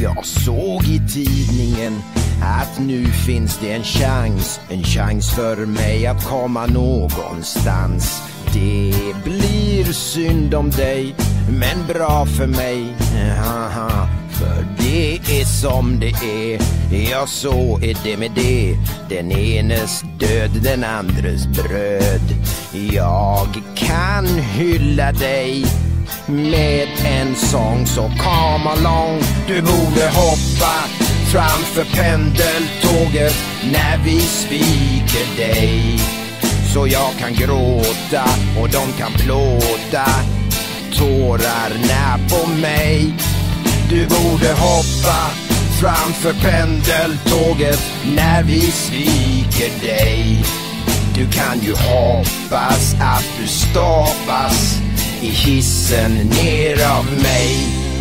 Jag såg i tidningen att nu finns det en chans för mig att komma någonstans. Det blir synd om dig, men bra för mig. Haha. För det är som det är, ja så är det med det. Den enes död, den andres bröd. Jag kan hylla dig med en sång, så come along. Du borde hoppa framför pendeltåget när vi sviker dig. Så jag kan gråta och de kan plåta tårarna på mig. Du borde hoppa framför pendeltåget när vi sviker dig. Du kan ju hoppas att du stoppas i hissen ner av mig.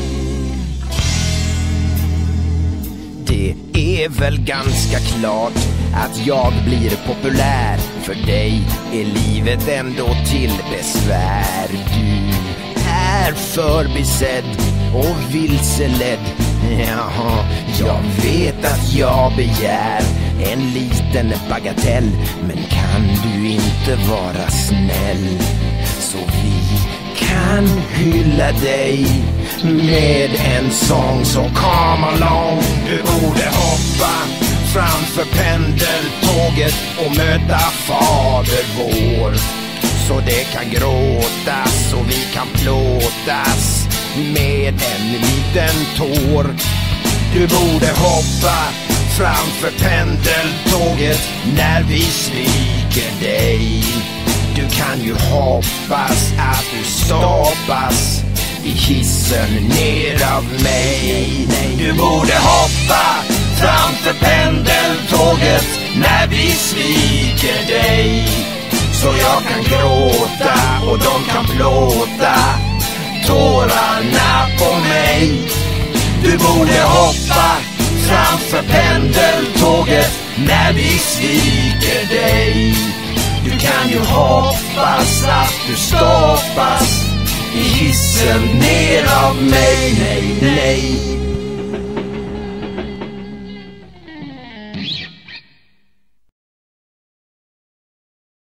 Det är väl ganska klart att jag blir populär. För dig är livet ändå till besvär. Du är förbisedd och vilseledd. Jaha, jag vet att jag begär en liten bagatell, men kan du inte vara snäll så vi kan hylla dig med en sång, så come along. Du borde hoppa framför pendeltåget och möta Fader vår, så det kan gråtas och vi kan plåtas med en liten tår. Du borde hoppa framför pendeltåget när vi sviker dig. Du kan ju hoppas att du stoppas i hissen ner av mig. Du borde hoppa framför pendeltåget när vi sviker dig. Så jag kan gråta och de kan plåta tårarna på mig. Du borde hoppa framför pendeltåget när vi sviker dig. Du kan ju hoppas att du stoppas i hissen ner av mig. Nej, nej.